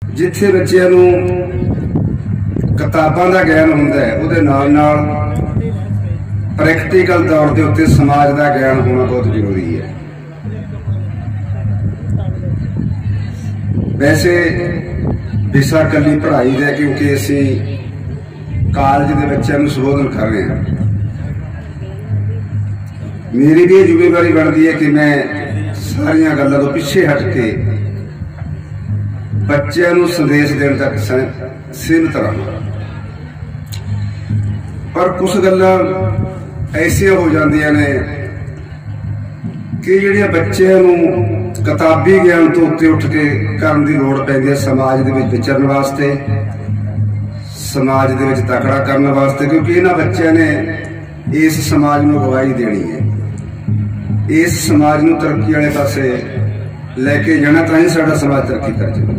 जिथे बच्चों नूं किताबां दा ज्ञान हुंदा है उहदे नाल नाल प्रैक्टिकल तौर के उत्ते समाज का ज्ञान होना बहुत जरूरी है। वैसे विशा कली पढ़ाई का, क्योंकि असी कॉलेज के बच्चों को संबोधन कर रहे हैं। मेरी भी जिम्मेवारी बनती है कि मैं सारिया गल्लों तो पिछे हट के बच्चों को संदेश देने तक सीमित रहा। पर कुछ गल्लां ऐसिया हो जांदियां ने कि जिहड़ियां बच्चों को किताबी ज्ञान तो उत्ते उठ के करन दी लोड़ पैंदी है समाज दे विच विचरण वास्ते, समाज दे विच तकड़ा करने वास्ते, क्योंकि इन्हां बच्चों ने इस समाज को गवाही देनी है, इस समाज को तरक्की वाले पासे लैके जाना, तां ही साडा समाज तरक्की कर जाए।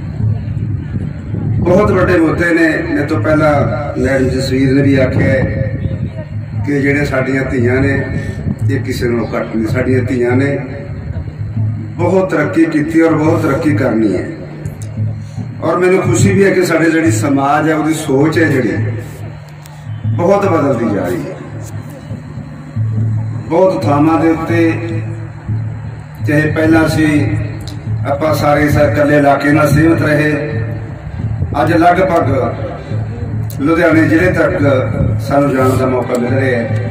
बहुत बड़े मुद्दे ने, मेरे तो पहला मैडम जसवीर ने भी आख्या कि जिहड़े साडियां धीआं ने ये किसी नालों घट नहीं, साडियां धीआं ने बहुत तरक्की की और बहुत तरक्की करनी है। और मैंने खुशी भी है कि साडे जिहड़ी समाज है उसकी सोच है जिहड़ी बहुत बदलती जा रही है। बहुत थावां दे उत्ते चाहे पहला सी आपां सारे कल्ले इलाके नाल सीमित रहे, अज लगभग लुधियाने जिले तक सानू जाने का मौका मिल रहा है।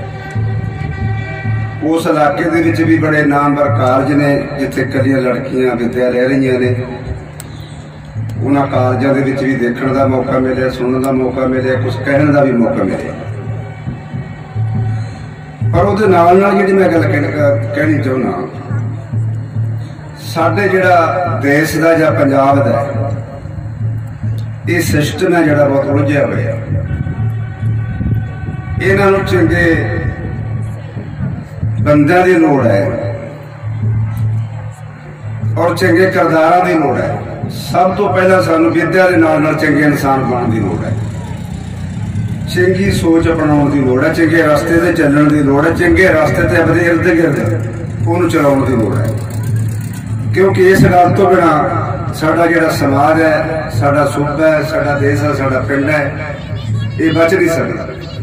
उस इलाके दे विच भी बड़े नामवर कॉलेज ने जिथे कलियां लड़कियां विद्या ले रही ने, उन्हां कॉलेजां दे विच भी देखण का मौका मिले, सुनने का मौका मिले, कुछ कहने का भी मौका मिले। पर उहदे नाल नाल जिहड़ी मैं गल कहनी चाहुंदा, साडे जिहड़ा देश दा जां पंजाब दा ये सिस्टम है जिहड़ा बहुत उलझिया होया। इन्हां नूं चंगे बंदियां दी लोड़ है और चंगे किरदारां दी लोड़ है। सब तो पहला सानूं विद्या दे नाल नाल चंगे इंसान बनने की लोड़ है, चंगी सोच अपनाने की लोड़ है, चंगे रास्ते से चलने की लोड़ है, चंगे रास्ते से अपने इर्द गिर्द उन्होंने चलाने की लोड़ है। क्योंकि इस गल तो बिना साडा जिहड़ा समाज है, साडा सूबा है, साडा देश है, साडा पिंड है, ये बच नहीं सकता।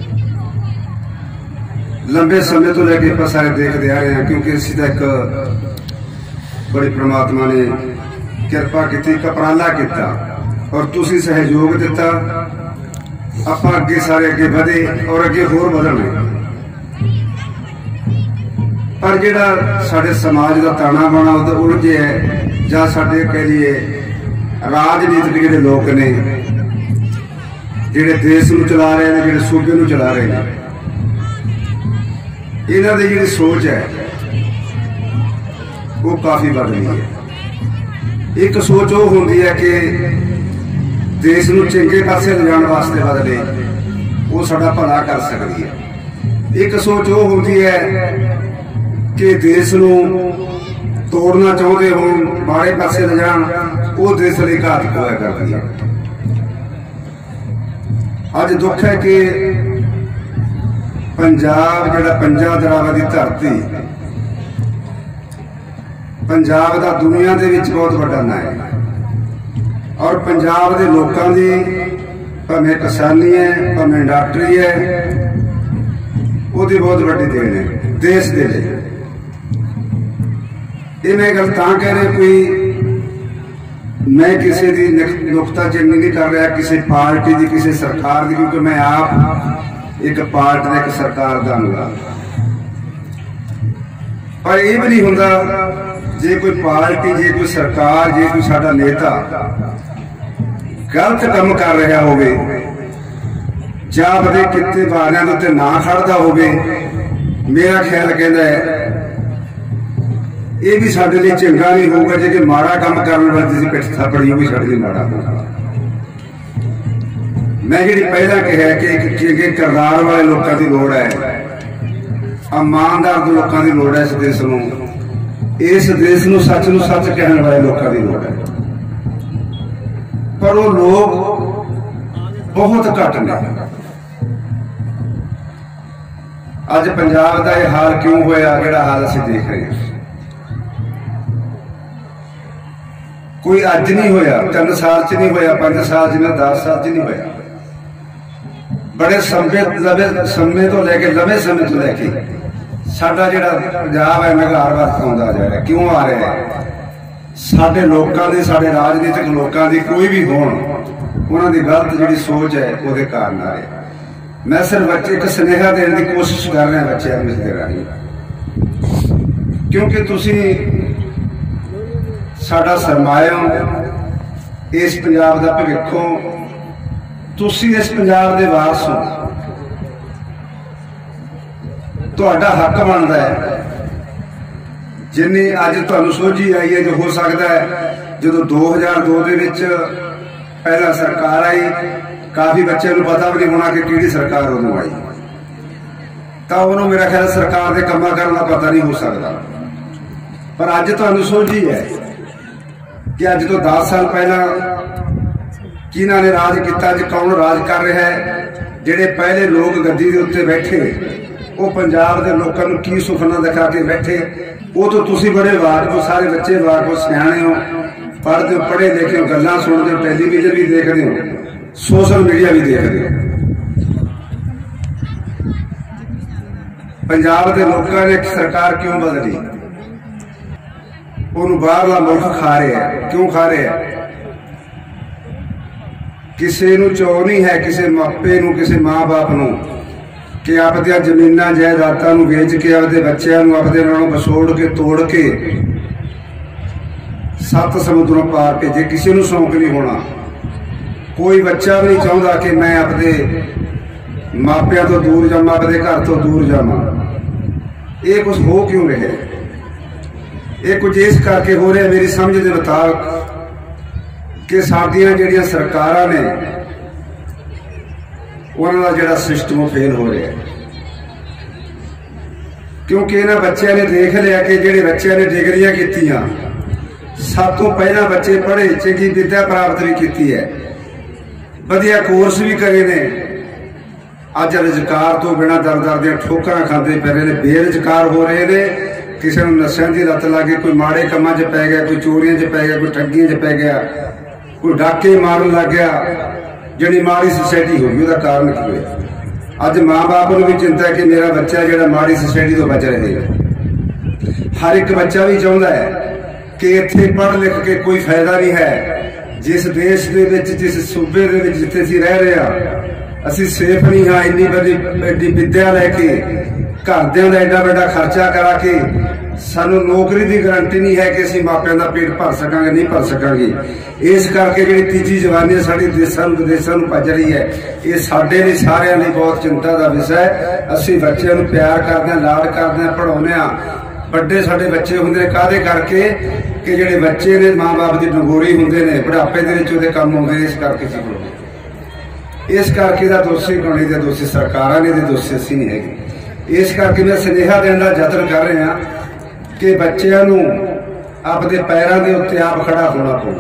लंबे समय तो लैके आपां सारे देखते आ रहे हैं, क्योंकि असीं तां एक बड़ी परमात्मा ने किरपा की, उपराला किया और तुसीं सहयोग दिता, आपां अगे सारे अगे बढ़े और अगे होर बढ़ांगे। पर जिहड़ा साडे समाज का ताना बाना उलझे है, जां साडे कह लीए राजनीतिक जिहड़े लोग ने जिहड़े देश नूं चला रहे हैं, जिहड़े सूबे नूं चला रहे हैं, इन्हां दी जिहड़ी सोच है वो काफ़ी बदली है। एक सोच वो होंदी है कि देश नूं चंगे पासे लिजाण वास्ते बदले, वो साडा भला कर सकती है। एक सोच वो होंदी है कि देश नूं तोड़ना चाहते हो, माड़े पासे लिजाण, वो देश लई घातक होया करदी है। अज दुख है कि पंजाब जिहड़ा पंजा दरावां दी धरती, पंजाब दा दुनिया दे विच बहुत वड्डा नाम है और पंजाब दे लोकां दी भावें किसानी है, भावें डॉक्टरी है, उसकी बहुत वड्डी देन है देश दे लई। ये मैं गल तां कह रहा, कोई मैं किसी की नुक्ताचीनी नहीं कर रहा, किसी पार्टी की, किसी सरकार की, क्योंकि मैं आप एक पार्टी एक सरकार का अनुराग। पर यह भी नहीं होंदा जे कोई पार्टी, जे कोई सरकार, जे कोई साडा नेता गलत काम कर रहा होवे जां अपने किते वारियां दे उत्ते ना खड़दा होवे, मेरा ख्याल कहता है ये भी साडे लिए चंगा नहीं होगा। जे माड़ा काम करने वाले जी पिठ थप्पड़ी, वो भी साडे लिए माड़ा होगा। मैं जी पहला कहा कि एक चंगे किरदार वाले लोगों की लोड़ है, ईमानदार लोगों की लोड़ है। इस देश को सच नूं सच कहने वाले लोगों की लोड़ है, पर वो लोग बहुत घट ने। अज पंजाब का यह हाल क्यों होया, जिहड़ा हाल असीं देख रहे हैं। कोई अज नहीं होया, 3 साल च नहीं होया, 5 साल च नहीं, 10 साल च नहीं होया। बड़े समय तो लैके लंबे समय तो लैके साडा जिहड़ा पंजाब है निघार वध आउंदा जा रहा। क्यों आ रहा है? साडे लोकां दी, साडे राजनीतिक लोकां दी कोई भी होण, उन्हां दी गलत जिहड़ी सोच है उहदे कारण आ रहा। मैं सिर्फ बच्चे एक सुनेहा देने की कोशिश कर रहा बच्चों में इसके राही, क्योंकि तुसी साडा सरमाया हो, इस पंजाब दा भविख हो, तुसी इस पंजाब दे वारस हो। तुहाडा हक बनदा है जिन्नी अज तुहानूं सोझी आई है, जो हो सकता है जो 2002 दे विच पहला सरकार आई, काफी बच्चे को पता भी नहीं होना कि किहड़ी सरकार उदों आई, तो उन्होंने मेरा ख्याल सरकार के कामां करन दा पता नहीं हो सकता। पर अज तुहानूं सोझी है कि अज तो 10 साल पहला किन्हां ने राज किया, अज कौन राज कर रहा है। जिहड़े पहले लोग गद्दी दे उत्ते बैठे, वो पंजाब के लोगों को की सुखना दिखा के बैठे, वो तो तुसी बड़े वाकफ हो, सारे बच्चे वाकफ हो, सियाणे हो, पढ़ते हो, पढ़े लिखे हो, गल्लां सुनते हो, टेलीविजन भी देखते हो, सोशल मीडिया भी देखते हो। पंजाब के लोगों ने सरकार क्यों बदली? उन्होंने बाहरला मुल्क खा रहे हैं। क्यों खा रहे हैं? किसी नूं चौ नहीं है, किसी मापे नूं, किसी माँ बाप नूं कि आपदियां जमीनां जायदादां नूं वेच के आपदे बच्चों नूं आपदे नालों बसोड़ के तोड़ के 7 समुद्रों पार भेजे। किसी नूं शौक नहीं होना, कोई बच्चा भी नहीं चाहता कि मैं अपने मापिया तो दूर जावां, अपने घर तो दूर जावां। ये कुछ हो क्यों रहा? ये कुछ इस करके हो रहा मेरी समझ के मुताबिक कि साडियां जिहड़ियां सरकारां ने उन्हां दा जिहड़ा सिस्टम वो फेल हो रहा है। क्योंकि इन्हां बच्चों ने देख लिया कि जिहड़े बच्चों ने डिग्रियां कीतियां, सब तो पहला बच्चे पढ़े, चंगी विद्या प्राप्त भी की है, वधिया कोर्स भी करे ने, अज रोजगार तो बिना दर दर दियां ठोकरां खांदे पै रहे ने, बेरोजगार हो रहे ने। किसी नूं नशे की लत लग गई, कोई माड़े कामां च पै गया, कोई चोरियां च पै गया, कोई ठगियां च पै गया, कोई डाके मारन लग गया। जिहड़ी माड़ी सोसाइटी हो गई, उसका कारण की होया? अज माँ बाप को भी चिंता है कि मेरा बच्चा जिहड़ा माड़ी सोसाइटी तो बच रहेगा। हर एक बच्चा भी चाहता है कि इत्थे पढ़ लिख के कोई फायदा नहीं है। जिस देश के विच, जिस सूबे के विच जिथे असीं रह रहे हैं, असीं सेफ नहीं हाँ। इन्नी बड़ी विद्या लैके घरदियां दा एडा बड़ा खर्चा करा के सानू नौकरी की गारंटी नहीं है कि असीं मापियां दा पेट भर सकांगे, नहीं भर सकांगे। इस करके जिहड़ी तीजी जवानी साडी देशां विदेशां नूं भज रही है, ये साडे लई सारिआं लई बहुत चिंता का विषय है। असीं बच्चों नूं प्यार करदे हां, लाड करदे हां, पढ़ाउने हां। बड़े साडे बच्चे हुंदे ने काहदे करके कि जिहड़े बच्चे ने माँ बाप की डंगोरी हुंदे ने, बुढ़ापे दे विच उहदे काम आउंदे, इस करके चलो। इस करके दा दोषी कोणी दे दोषी सरकारां ने, दे दोषी असीं नहीं हैगे। इस करके मैं सुनेहा देण दा यतन कर रहे हां कि बच्चों नूं अपने पैरों के उत्ते आप खड़ा होना पड़ेगा।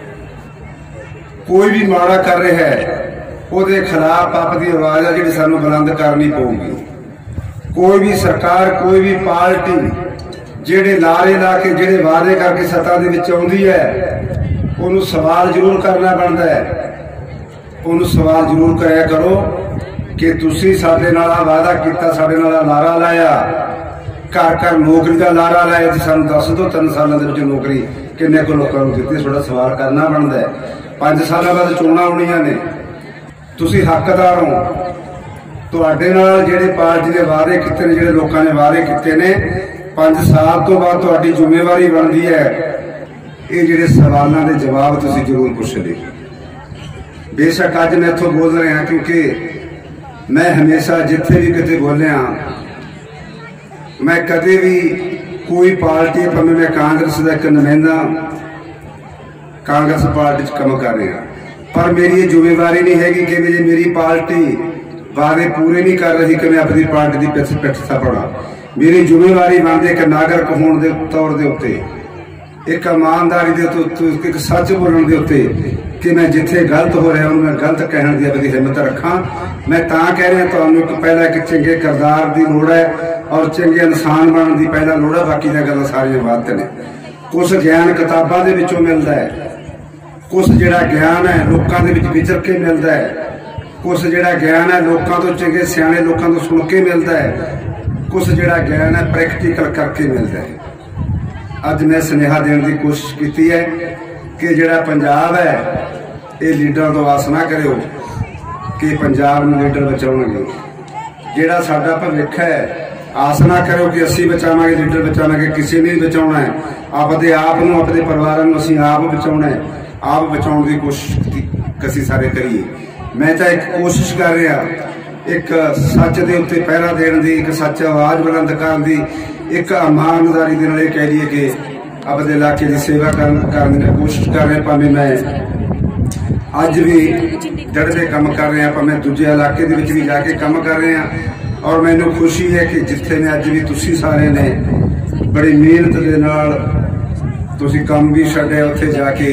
कोई भी माड़ा कर रहा है, उसके खिलाफ अपनी आवाज़ है जिहड़ी सानूं बुलंद करनी पऊगी। कोई भी सरकार, कोई भी पार्टी जिहड़े लारे ला के, जिहड़े वादे करके सत्ता दे विच आउंदी है, उन्होंने सवाल जरूर करना बनता है। उन्होंने सवाल जरूर कराया करो कि तुसीं साडे नाल वादा किया, साडे नाल लारा लाया, घर घर नौकरी का लारा लाया, तो सानूं दस दो 3 सालों के नौकरी किन्ने को लोगों को दी। थोड़ा सवाल करना बनता है। 5 साल बाद चोणां आउणियां ने, तुसीं हकदार हो। तुहाडे नाल जिहड़ी पार्टी ने वादे कीते ने, जिहड़े लोकां ने वादे कीते ने, 5 साल तो बाद तुहाडी जिम्मेवारी बनदी है ये जिहड़े सवालों के जवाब तुसीं जरूर पुछदे। बेशक अज मैं इत्थों बोल रहा क्योंकि मैं हमेशा जिथे भी किते बोलिया, मैं कदे भी कोई पार्टी, भावें मैं कांग्रेस का एक नुमाइंदा कांग्रेस पार्टी काम कर रहा, पर मेरी ये जिम्मेवारी नहीं हैगी कि मेरी पार्टी वादे पूरे नहीं कर रही कि मैं अपनी पार्टी की पिठ थपड़ा। मेरी जिम्मेवारी बनती एक नागरिक होने के तौर के उत्ते, एक ईमानदारी के उत्ते, एक सच बोलने के उत्ते कि मैं जिथे गलत हो रहा मैं गलत कहने की अपनी हिम्मत रखा। मैं तां कह रहा तुहानूं पहला एक चंगे किरदार की लोड़ है और चंगे इंसान बनने की पहला लोड़ है। बाकी दी गल्लां सारियां बात ने। कुछ ज्ञान किताबां दे विचों मिलदा है, कुछ जिहड़ा ज्ञान है लोकां दे विच विचर के मिलदा है, कुछ जिहड़ा ज्ञान है लोकां तो चंगे सियाणे लोकां तो सुन के मिलदा है, कुछ जिहड़ा ज्ञान है प्रैक्टिकल करके मिलदा है। अज मैं सुनेहा देने की कोशिश की है कि जिहड़ा पंजाब है ये लीडर तो आस ना करियो कि पंजाब नूं लीडर बचाउणगे। जिहड़ा साडा भविख है आस ना करो कि असीं बचावांगे, लीडर बचावांगे, किसी ने नहीं बचाउणा है। आपदे आप नूं अपने परिवार नूं असीं आप बचाउणा है, आप बचाउण की कोशिश असीं सारे करिए। मैं तो एक कोशिश कर रहा, एक सच के उत्ते पहरा देने की, एक सच आवाज़ बुलंद करने की, एक ईमानदारी दे नाल कह दीए कि अपने इलाके की सेवा करने की कोशिश कर रहे। भावें मैं अज भी दड़दे काम कर रहे हैं, भावें दूजे इलाके दे विच भी जाके काम कर रहे हैं। और मैनू खुशी है कि जिथे ने अज भी तुसी सारे ने बड़ी मेहनत के नाल तुसी काम भी छड्डिया, उत्थे जाके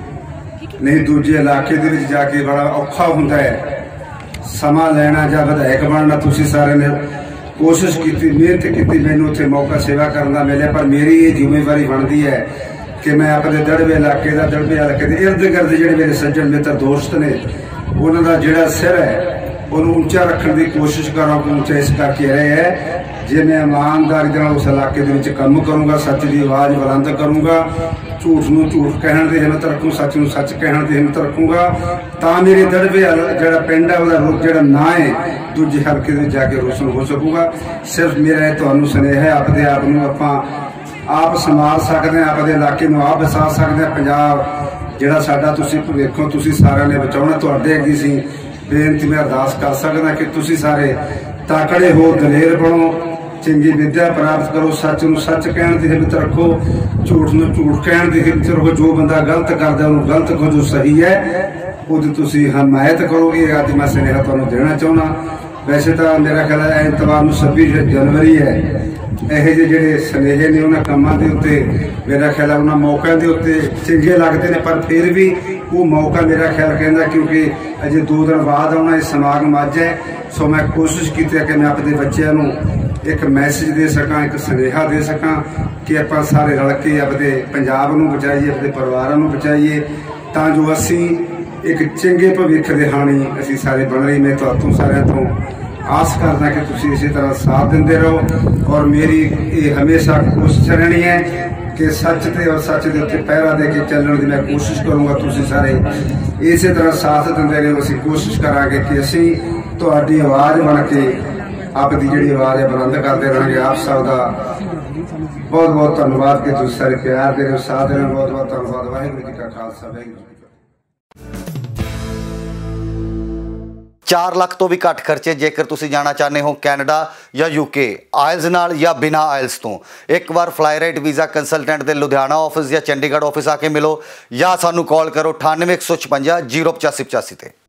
नहीं दूजे इलाके दे विच जाके बड़ा औखा हुंदा है समा लेना जां विधायक बनना। तुसी सारे ने कोशिश की, मेहनत की, मैनू उत्थे मौका सेवा करने का मिले। पर मेरी ये जिम्मेवारी बनती है कि मैं अपने दड़वे इलाके का, दड़वे इलाके के इर्द गिर्द जिहड़े मेरे सज्जन मित्र दोस्त ने उन्हां दा जिहड़ा सिर है उन्होंने ऊंचा रखने की कोशिश करा। ऊंचा इस करके रहे है जे मैं ईमानदारी के उस इलाके के काम करूँगा, सच की आवाज़ बुलंद करूँगा, झूठ नूं झूठ कहण की हिम्मत रखूँ, सच नूं सच कहण की हिम्मत रखूँगा, तां मेरे दड़वे जिहड़ा पिंड है उसका जिहड़ा नां है दूजे हल्के में जाके रोशन हो सकूगा। सिर्फ मेरा तुहानूं सुनेहा है, अपने आप नूं आपां आप संभाल सकते हैं, अपने इलाके में आप बसा सकते हैं। पंजाब जिहड़ा साडा तुसीं भविखों तुसीं सारिਆਂ ने बचाउणा, तुहाडे अगे सी बेनती मैं अरदास कर सकदा कि तुसीं सारे ताकड़े हो, दलेर बनो, चंगी विद्या प्राप्त करो, सच नूं सच कहण दी हिम्मत रखो, झूठ नूं झूठ कहण दी हिम्मत रखो। जो बंदा गलत करदा उहनूं गलत कहो, जो सही है उहदी तुसीं हमायत करो। ये अज मैं सुनेहा तुहानूं देना चाहुंदा। वैसे तो मेरा ख्याल है एतवार नूं 26 जनवरी है, ਇਹੋ ਜਿਹੇ ਜਿਹੜੇ ਸੁਨੇਹੇ ਨੇ ਉਹਨਾਂ ਕੰਮਾਂ ਦੇ ਉੱਤੇ मेरा ख्याल है उन्होंने मौकों के उत्ते चंगे लगते हैं। पर फिर भी वो मौका मेरा ख्याल कहता क्योंकि अजे 2 दिन बाद आना इस समागम अज है। सो मैं कोशिश की कि मैं अपने बच्चों को एक मैसेज दे सका, एक सुनेहा दे सका कि आप सारे रल के अपने पंजाब नूं बचाइए, अपने परिवारों को बचाइए, तां जो असी एक चंगे भविख दे हाणी असी सारे बन रही। मैं तुहानूं सारिਆਂ ਤੋਂ आस करदा कि तुसीं इसी तरह साथ देंदे रहो। और मेरी ये हमेशा कोशिश रहनी है कि सच ते और सच के उत्ते पहरा दे के चलण की मैं कोशिश करूँगा। तुसीं सारे इसी तरह साथ देंदे रहो। असीं कोशिश करांगे कि असीं तुहाडी आवाज़ बन के आपकी जिहड़ी आवाज़ है बुलंद करते रहेंगे। आप सब का बहुत बहुत धन्यवाद कि तुसीं सारे प्यार दे रहे हो, साथ दे रहे हो। बहुत बहुत धन्यवाद। वाहिगुरू जी का खालसा, वाहिगुरू जी। 4 ਲੱਖ ਤੋਂ ਵੀ ਘੱਟ ਖਰਚੇ ਜੇਕਰ ਤੁਸੀਂ ਜਾਣਾ ਚਾਹੁੰਦੇ ਹੋ ਕੈਨੇਡਾ ਜਾਂ ਯੂਕੇ ਆਇਲਸ ਨਾਲ ਜਾਂ ਬਿਨਾ ਆਇਲਸ ਤੋਂ। ਇੱਕ ਵਾਰ ਫਲਾਈ ਰਾਈਟ ਵੀਜ਼ਾ ਕੰਸਲਟੈਂਟ ਦੇ ਲੁਧਿਆਣਾ ਆਫਿਸ ਜਾਂ ਚੰਡੀਗੜ੍ਹ ਆਫਿਸ ਆ ਕੇ ਮਿਲੋ ਜਾਂ ਸਾਨੂੰ ਕਾਲ ਕਰੋ 98 156 085 85 ਤੇ।